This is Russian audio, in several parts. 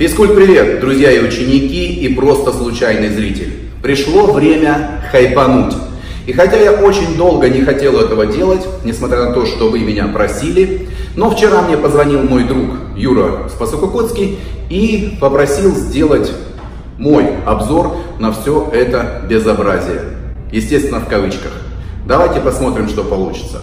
Физкульт-привет, друзья и ученики, и просто случайный зритель. Пришло время хайпануть. И хотя я очень долго не хотел этого делать, несмотря на то, что вы меня просили, но вчера мне позвонил мой друг Юра Спасокукоцкий и попросил сделать мой обзор на все это безобразие. Естественно, в кавычках. Давайте посмотрим, что получится.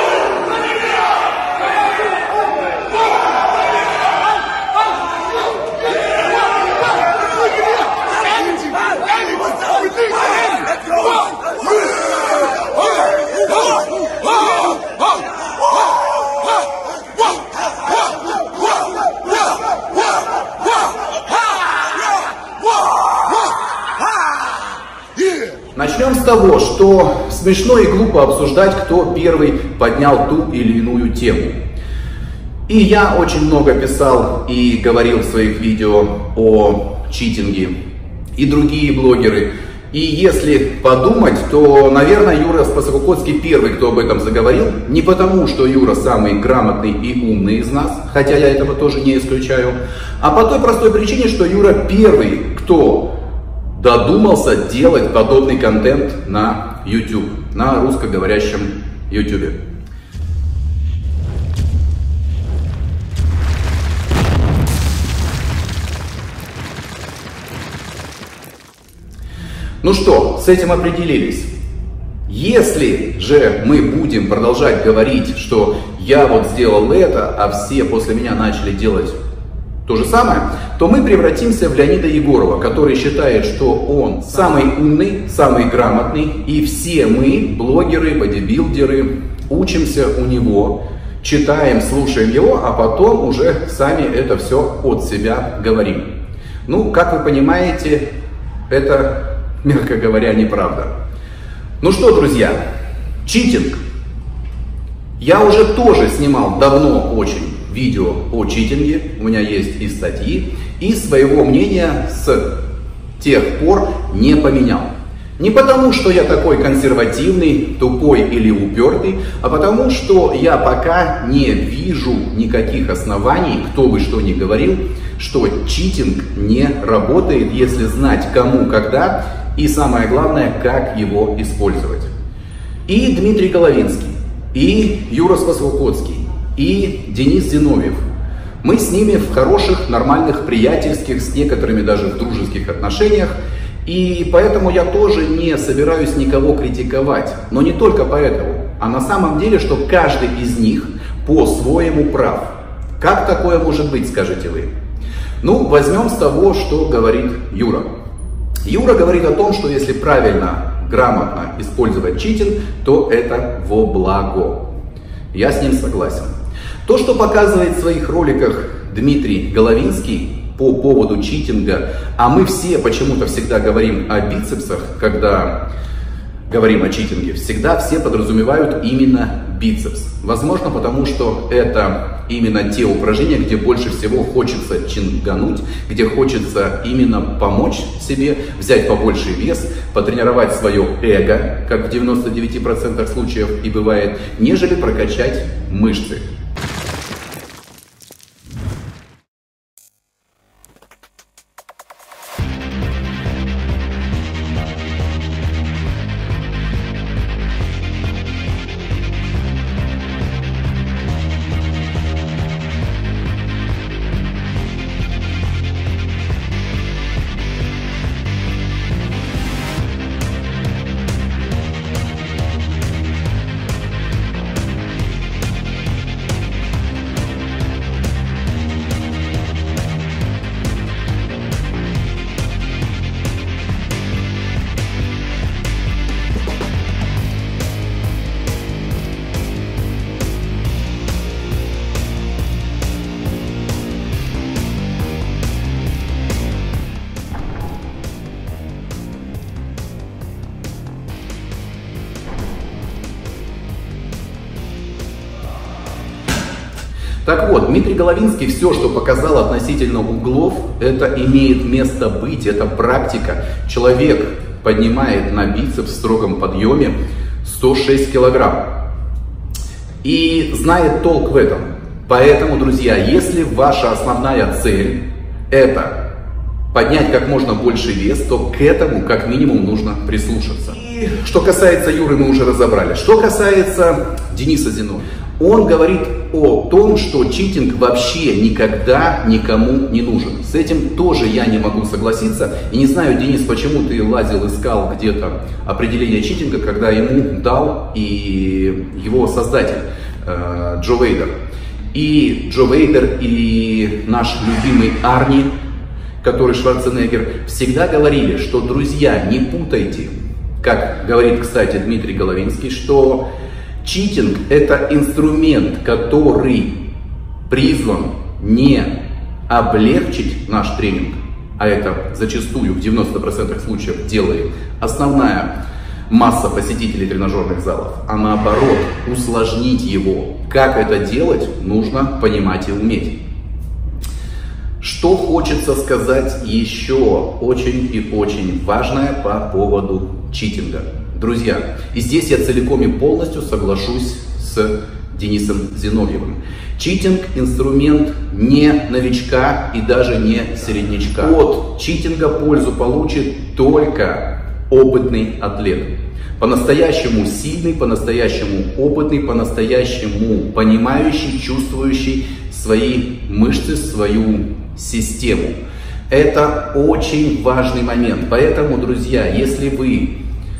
Начнем с того, что смешно и глупо обсуждать, кто первый поднял ту или иную тему. И я очень много писал и говорил в своих видео о читинге, и другие блогеры. И если подумать, то, наверное, Юра Спасокукоцкий первый, кто об этом заговорил. Не потому, что Юра самый грамотный и умный из нас, хотя я этого тоже не исключаю, а по той простой причине, что Юра первый, кто додумался делать подобный контент на YouTube, на русскоговорящем YouTube. Ну что, с этим определились. Если же мы будем продолжать говорить, что я вот сделал это, а все после меня начали делать то же самое, то мы превратимся в Леонида Егорова, который считает, что он самый умный, самый грамотный, и все мы, блогеры, бодибилдеры, учимся у него, читаем, слушаем его, а потом уже сами это все от себя говорим. Ну, как вы понимаете, это, мягко говоря, неправда. Ну что, друзья, читинг. Я уже тоже снимал давно очень видео о читинге, у меня есть и статьи, и своего мнения с тех пор не поменял. Не потому, что я такой консервативный, тупой или упертый, а потому, что я пока не вижу никаких оснований, кто бы что ни говорил, что читинг не работает, если знать кому, когда и самое главное, как его использовать. И Дмитрий Головинский, и Юра Спасокукоцкий, и Денис Зиновьев. Мы с ними в хороших, нормальных, приятельских, с некоторыми даже в дружеских отношениях. И поэтому я тоже не собираюсь никого критиковать. Но не только поэтому, а на самом деле, что каждый из них по-своему прав. Как такое может быть, скажете вы? Ну, возьмем с того, что говорит Юра. Юра говорит о том, что если правильно, грамотно использовать читинг, то это во благо. Я с ним согласен. То, что показывает в своих роликах Дмитрий Головинский по поводу читинга, а мы все почему-то всегда говорим о бицепсах, когда говорим о читинге, всегда все подразумевают именно бицепс. Возможно, потому что это именно те упражнения, где больше всего хочется чингануть, где хочется именно помочь себе, взять побольше вес, потренировать свое эго, как в 99% случаев и бывает, нежели прокачать мышцы. Так вот, Дмитрий Головинский все, что показал относительно углов, это имеет место быть, это практика. Человек поднимает на бицепс в строгом подъеме 106 килограмм и знает толк в этом. Поэтому, друзья, если ваша основная цель это поднять как можно больше вес, то к этому как минимум нужно прислушаться. И что касается Юры, мы уже разобрали. Что касается Дениса Зиновьева, он говорит о том, что читинг вообще никогда никому не нужен. С этим тоже я не могу согласиться. И не знаю, Денис, почему ты лазил, искал где-то определение читинга, когда ему дал и его создатель Джо Вейдер. И Джо Вейдер, и наш любимый Арни, который Шварценеггер, всегда говорили, что, друзья, не путайте, как говорит, кстати, Дмитрий Головинский, что читинг – это инструмент, который призван не облегчить наш тренинг, а это зачастую в 90% случаев делает основная масса посетителей тренажерных залов, а наоборот усложнить его. Как это делать, нужно понимать и уметь. Что хочется сказать еще очень и очень важное по поводу читинга. Друзья, и здесь я целиком и полностью соглашусь с Денисом Зиновьевым. Читинг – инструмент не новичка и даже не середнячка. От читинга пользу получит только опытный атлет. По-настоящему сильный, по-настоящему опытный, по-настоящему понимающий, чувствующий свои мышцы, свою систему. Это очень важный момент. Поэтому, друзья, если вы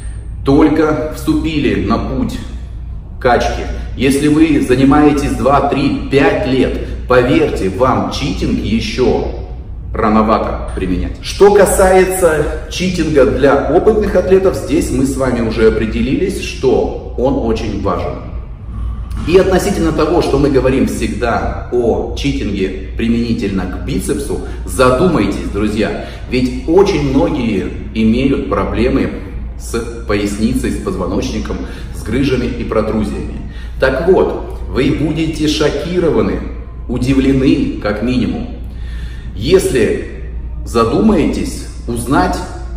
только вступили на путь качки, если вы занимаетесь 2, 3, 5 лет, поверьте, вам читинг еще рановато применять. Что касается читинга для опытных атлетов, здесь мы с вами уже определились, что он очень важен. И относительно того, что мы говорим всегда о читинге применительно к бицепсу, задумайтесь, друзья, ведь очень многие имеют проблемы с поясницей, с позвоночником, с грыжами и протрузиями. Так вот, вы будете шокированы, удивлены как минимум, если задумаетесь узнать,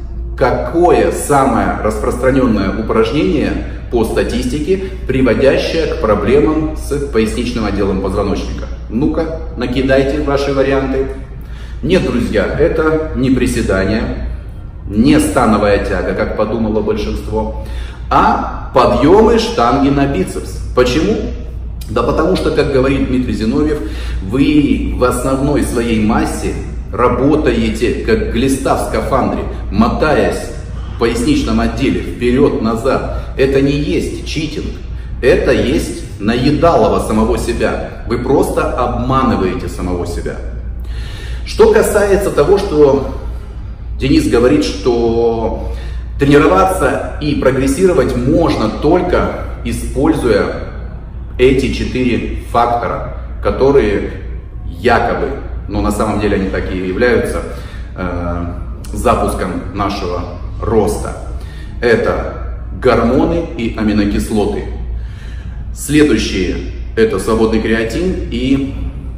какое самое распространенное упражнение по статистике, приводящее к проблемам с поясничным отделом позвоночника. Ну-ка, накидайте ваши варианты. Нет, друзья, это не приседание, не становая тяга, как подумало большинство, а подъемы штанги на бицепс. Почему? Да потому что, как говорит Дмитрий Зиновьев, вы в основной своей массе работаете как глиста в скафандре, мотаясь в поясничном отделе вперед-назад. Это не есть читинг, это есть наедалово самого себя. Вы просто обманываете самого себя. Что касается того, что Денис говорит, что тренироваться и прогрессировать можно только используя эти 4 фактора, которые якобы, но на самом деле они так и являются запуском нашего роста. Это гормоны и аминокислоты. Следующие – это свободный креатин и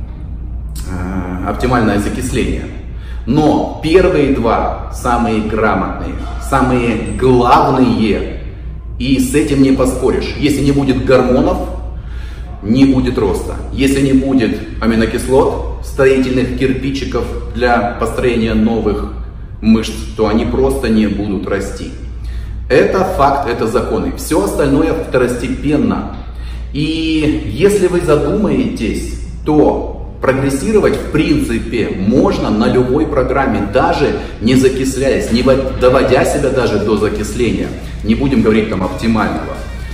оптимальное закисление. Но первые 2 самые грамотные, самые главные, и с этим не поспоришь. Если не будет гормонов, не будет роста. Если не будет аминокислот, строительных кирпичиков для построения новых мышц, то они просто не будут расти. Это факт, это законы. Все остальное второстепенно. И если вы задумаетесь, то прогрессировать в принципе можно на любой программе, даже не закисляясь, не доводя себя даже до закисления. Не будем говорить там оптимального.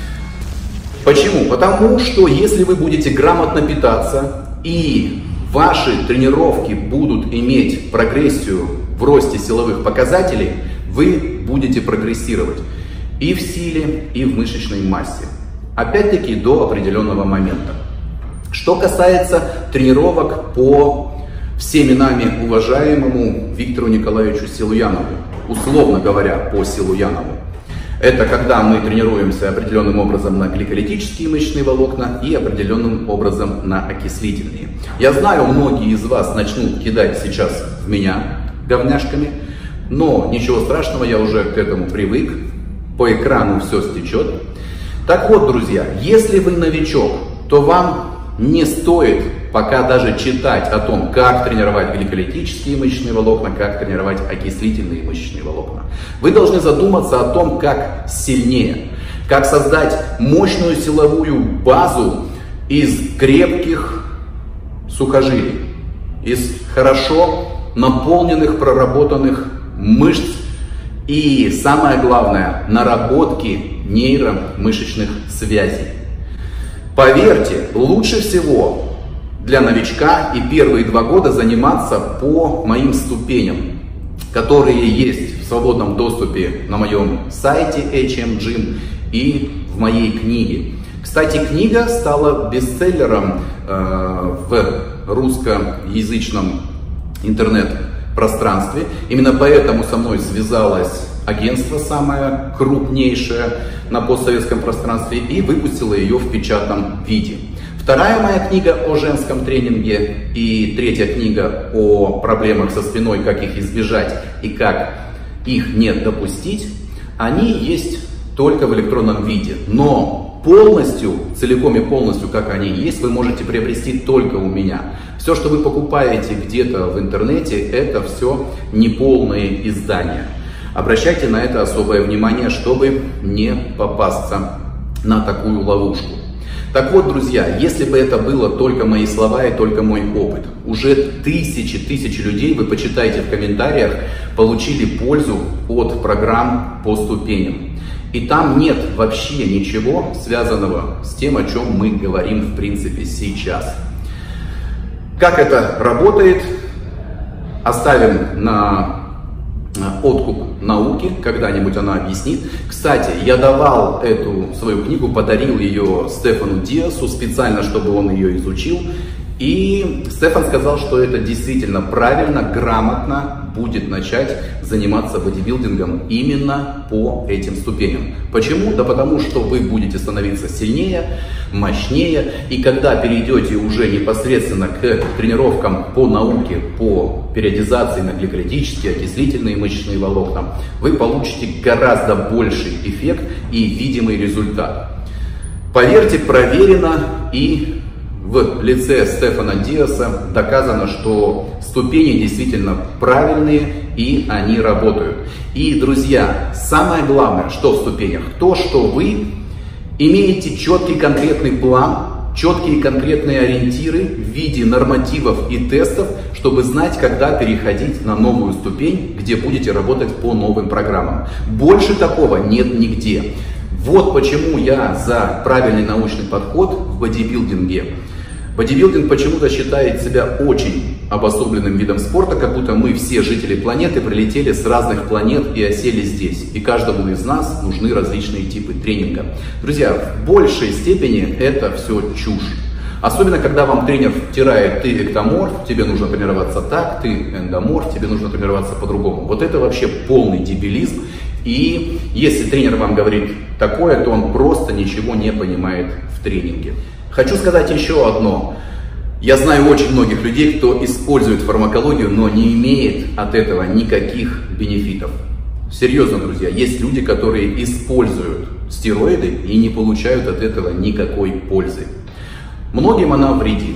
Почему? Потому что если вы будете грамотно питаться и ваши тренировки будут иметь прогрессию в росте силовых показателей, вы будете прогрессировать и в силе, и в мышечной массе. Опять-таки до определенного момента. Что касается тренировок по всеми нами уважаемому Виктору Николаевичу Силуянову, условно говоря, по Силуянову. Это когда мы тренируемся определенным образом на гликолитические мышечные волокна и определенным образом на окислительные. Я знаю, многие из вас начнут кидать сейчас в меня говняшками, но ничего страшного, я уже к этому привык, по экрану все стечет. Так вот, друзья, если вы новичок, то вам не стоит пока даже читать о том, как тренировать гликолитические мышечные волокна, как тренировать окислительные мышечные волокна. Вы должны задуматься о том, как сильнее, как создать мощную силовую базу из крепких сухожилий, из хорошо наполненных, проработанных мышц и, самое главное, наработки нейромышечных связей. Поверьте, лучше всего для новичка и первые 2 года заниматься по моим ступеням, которые есть в свободном доступе на моем сайте HM Gym и в моей книге. Кстати, книга стала бестселлером в русскоязычном интернет-пространстве. Именно поэтому со мной связалось агентство, самое крупнейшее на постсоветском пространстве, и выпустило ее в печатном виде. Вторая моя книга о женском тренинге и 3-я книга о проблемах со спиной, как их избежать и как их не допустить, они есть только в электронном виде. Но полностью, целиком и полностью, как они есть, вы можете приобрести только у меня. Все, что вы покупаете где-то в интернете, это все неполные издания. Обращайте на это особое внимание, чтобы не попасться на такую ловушку. Так вот, друзья, если бы это было только мои слова и только мой опыт, уже тысячи людей, вы почитайте в комментариях, получили пользу от программ по ступеням. И там нет вообще ничего связанного с тем, о чем мы говорим в принципе сейчас. Как это работает, оставим на откуп науки, когда-нибудь она объяснит. Кстати, я давал эту свою книгу, подарил ее Стефану Диасу специально, чтобы он ее изучил. И Стефан сказал, что это действительно правильно, грамотно будет начать заниматься бодибилдингом именно по этим ступеням. Почему? Да потому что вы будете становиться сильнее, мощнее, и когда перейдете уже непосредственно к тренировкам по науке, по периодизации на гликолитические, окислительные мышечные волокна, вы получите гораздо больший эффект и видимый результат. Поверьте, проверено, и в лице Стефана Диаса доказано, что ступени действительно правильные и они работают. И, друзья, самое главное, что в ступенях, то, что вы имеете четкий конкретный план, четкие конкретные ориентиры в виде нормативов и тестов, чтобы знать, когда переходить на новую ступень, где будете работать по новым программам. Больше такого нет нигде. Вот почему я за правильный научный подход в бодибилдинге. Бодибилдинг почему-то считает себя очень обособленным видом спорта, как будто мы все жители планеты прилетели с разных планет и осели здесь. И каждому из нас нужны различные типы тренинга. Друзья, в большей степени это все чушь. Особенно, когда вам тренер втирает: ты эктоморф, тебе нужно тренироваться так, ты эндоморф, тебе нужно тренироваться по-другому. Вот это вообще полный дебилизм. И если тренер вам говорит такое, то он просто ничего не понимает в тренинге. Хочу сказать еще одно. Я знаю очень многих людей, кто использует фармакологию, но не имеет от этого никаких бенефитов. Серьезно, друзья, есть люди, которые используют стероиды и не получают от этого никакой пользы. Многим она вредит,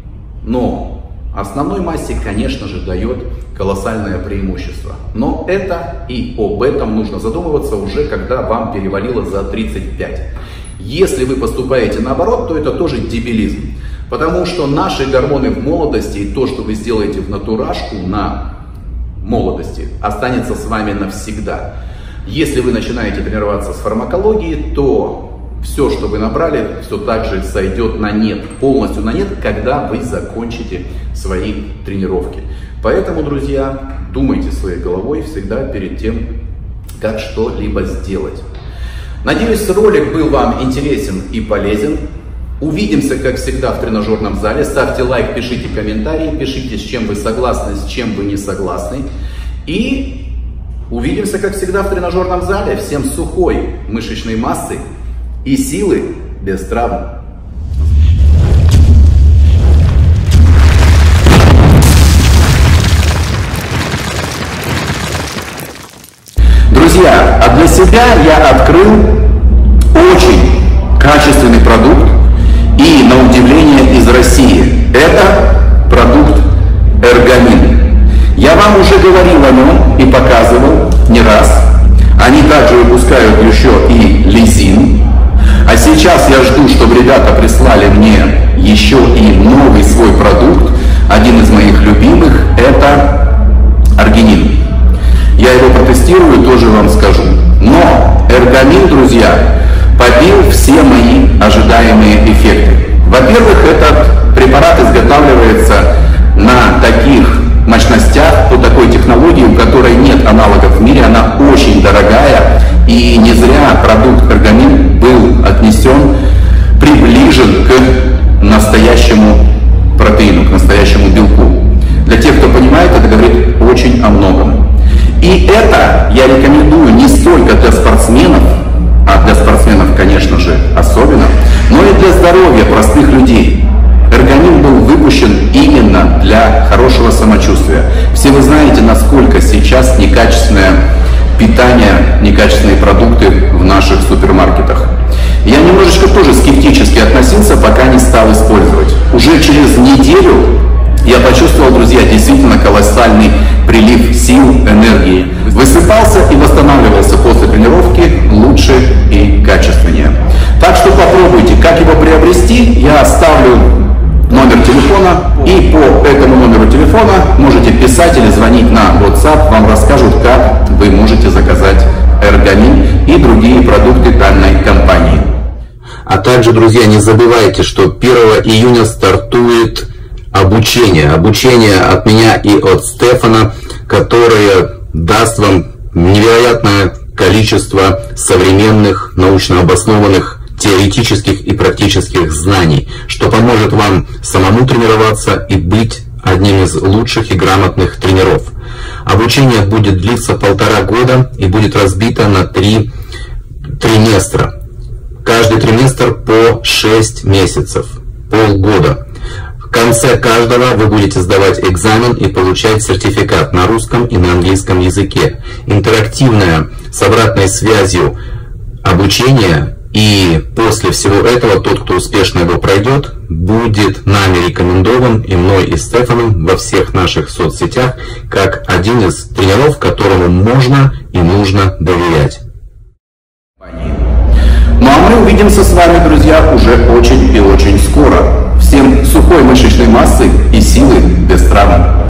но основной массе, конечно же, дает колоссальное преимущество. Но это и об этом нужно задумываться уже, когда вам перевалило за 35. Если вы поступаете наоборот, то это тоже дебилизм. Потому что наши гормоны в молодости и то, что вы сделаете в натурашку на молодости, останется с вами навсегда. Если вы начинаете тренироваться с фармакологией, то все, что вы набрали, все так же сойдет на нет, полностью на нет, когда вы закончите свои тренировки. Поэтому, друзья, думайте своей головой всегда перед тем, как что-либо сделать. Надеюсь, ролик был вам интересен и полезен. Увидимся, как всегда, в тренажерном зале. Ставьте лайк, пишите комментарии, пишите, с чем вы согласны, с чем вы не согласны. И увидимся, как всегда, в тренажерном зале. Всем сухой мышечной массы и силы без травм. Друзья, а для себя я открыл очень качественный продукт и, на удивление, из России. Это продукт Эргомин. Я вам уже говорил о нем и показывал не раз. Они также выпускают еще и лизин. А сейчас я жду, чтобы ребята прислали мне еще и новый свой продукт. Один из моих любимых – это аргинин. Я его протестирую, тоже вам скажу. Но Эргомин, друзья, побил все мои ожидаемые эффекты. Во-первых, этот препарат изготавливается на таких мощностях, по такой технологии, у которой нет аналогов в мире, она очень дорогая, и не зря продукт Эргомин был отнесен, приближен к настоящему протеину, к настоящему белку. Для тех, кто понимает, это говорит очень о многом. И это я рекомендую не столько для спортсменов, а для спортсменов, конечно же, особенно, но и для здоровья простых людей. Эргомин был выпущен именно для хорошего самочувствия. Все вы знаете, насколько сейчас некачественное питание, некачественные продукты в наших супермаркетах. Я немножечко тоже скептически относился, пока не стал использовать. Уже через неделю я почувствовал, друзья, действительно колоссальный прилив сил, энергии. Высыпался и восстанавливался после тренировки лучше и качественнее. Так что попробуйте, как его приобрести. Я оставлю номер телефона, и по этому номеру телефона можете писать или звонить на WhatsApp, вам расскажут, как вы можете заказать Эргомин и другие продукты данной компании. А также, друзья, не забывайте, что 1 июня стартует обучение от меня и от Стефана, которое даст вам невероятное количество современных, научно обоснованных теоретических и практических знаний, что поможет вам самому тренироваться и быть одним из лучших и грамотных тренеров. Обучение будет длиться 1,5 года и будет разбито на 3 триместра. Каждый триместр по 6 месяцев, полгода. В конце каждого вы будете сдавать экзамен и получать сертификат на русском и на английском языке. Интерактивное с обратной связью обучение. И после всего этого тот, кто успешно его пройдет, будет нами рекомендован, и мной, и Стефаном, во всех наших соцсетях, как один из тренеров, которому можно и нужно доверять. Ну а мы увидимся с вами, друзья, уже очень и очень скоро. Всем сухой мышечной массы и силы без травм.